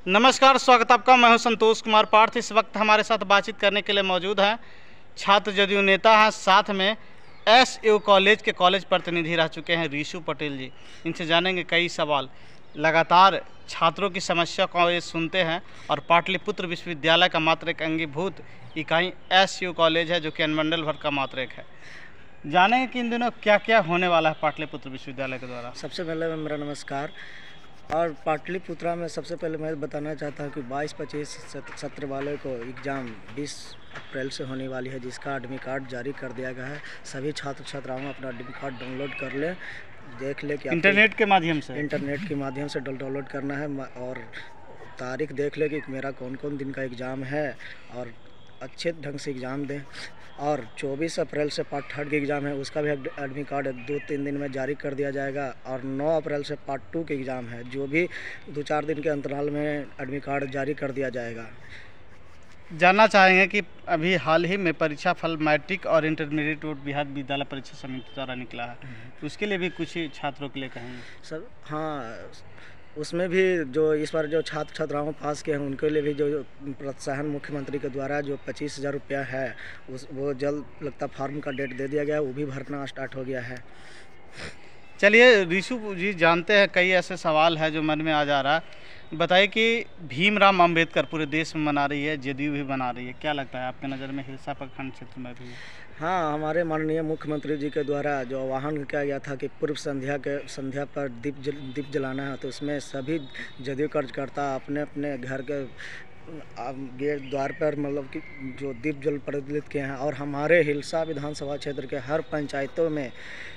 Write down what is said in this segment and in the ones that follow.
नमस्कार, स्वागत आपका। मैं हूं संतोष कुमार पार्थ। इस वक्त हमारे साथ बातचीत करने के लिए मौजूद हैं छात्र जदयू नेता हैं, साथ में एसयू कॉलेज के कॉलेज प्रतिनिधि रह चुके हैं ऋषु पटेल जी। इनसे जानेंगे कई सवाल। लगातार छात्रों की समस्या को ये सुनते हैं और पाटलिपुत्र विश्वविद्यालय का मात्र एक अंगीभूत इकाई एसयू कॉलेज है, जो कि अनुमंडल भर का मात्र एक है। जानेंगे कि इन दिनों क्या क्या होने वाला है पाटलिपुत्र विश्वविद्यालय के द्वारा। सबसे पहले मेरा नमस्कार। और पाटलिपुत्रा में सबसे पहले मैं बताना चाहता हूँ कि 22-25 सत्र वाले को एग्ज़ाम 20 अप्रैल से होने वाली है, जिसका एडमिट कार्ड जारी कर दिया गया है। सभी छात्र छात्राओं अपना एडमिट कार्ड डाउनलोड कर लें, देख लें कि इंटरनेट के माध्यम से डाउनलोड करना है और तारीख देख लें कि मेरा कौन कौन दिन का एग्ज़ाम है और अच्छे ढंग से एग्ज़ाम दें। और 24 अप्रैल से पार्ट 3 की एग्ज़ाम है, उसका भी एडमिट कार्ड 2-3 दिन में जारी कर दिया जाएगा। और 9 अप्रैल से पार्ट 2 की एग्ज़ाम है, जो भी 2-4 दिन के अंतराल में एडमिट कार्ड जारी कर दिया जाएगा। जानना चाहेंगे कि अभी हाल ही में परीक्षा फल मैट्रिक और इंटरमीडिएट बिहार विद्यालय परीक्षा समिति द्वारा निकला है, तो उसके लिए भी कुछ ही छात्रों के लिए कहेंगे सर? हाँ, उसमें भी जो इस बार जो छात्र छात्राओं पास किए हैं उनके लिए भी जो प्रोत्साहन मुख्यमंत्री के द्वारा जो 25,000 रुपया है, वो जल्द लगता फॉर्म का डेट दे दिया गया है, वो भी भरना स्टार्ट हो गया है। चलिए ऋषु जी, जानते हैं कई ऐसे सवाल है जो मन में आ जा रहा है। बताइए कि भीमराव अंबेडकर पूरे देश में मना रही है, जदयू भी मना रही है, क्या लगता है आपके नज़र में हिलसा प्रखंड क्षेत्र में भी? हाँ, हमारे माननीय मुख्यमंत्री जी के द्वारा जो आह्वान किया गया था कि पूर्व संध्या पर दीप जलाना है, तो उसमें सभी जदयू कार्यकर्ता अपने अपने घर के गेट द्वार पर मतलब कि जो दीप जल प्रज्वलित किए हैं। और हमारे हिलसा विधानसभा क्षेत्र के हर पंचायतों में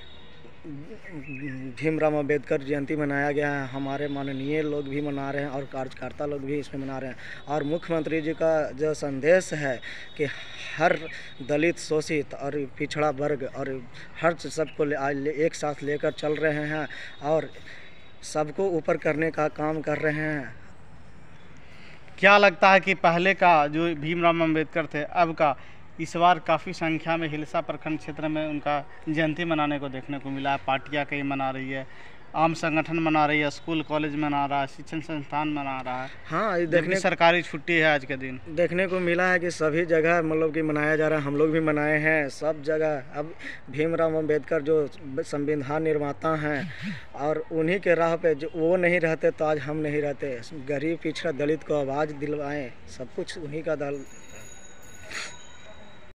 भीमराव अंबेडकर जयंती मनाया गया है। हमारे माननीय लोग भी मना रहे हैं और कार्यकर्ता लोग भी इसमें मना रहे हैं। और मुख्यमंत्री जी का जो संदेश है कि हर दलित, शोषित और पिछड़ा वर्ग और हर सबको एक साथ लेकर चल रहे हैं और सबको ऊपर करने का काम कर रहे हैं। क्या लगता है कि पहले का जो भीमराव अंबेडकर थे, अब का इस बार काफ़ी संख्या में हिलसा प्रखंड क्षेत्र में उनका जयंती मनाने को देखने को मिला है? पार्टियां कई मना रही है, आम संगठन मना रही है, स्कूल कॉलेज मना रहा है, शिक्षण संस्थान मना रहा है। हाँ, ये देखने सरकारी छुट्टी है आज के दिन, देखने को मिला है कि सभी जगह मतलब कि मनाया जा रहा है। हम लोग भी मनाए हैं सब जगह। अब भीमराव अंबेडकर जो संविधान निर्माता हैं और उन्हीं के राह पे जो वो नहीं रहते तो आज हम नहीं रहते। गरीब, पिछड़ा, दलित को आवाज़ दिलवाएं, सब कुछ उन्हीं का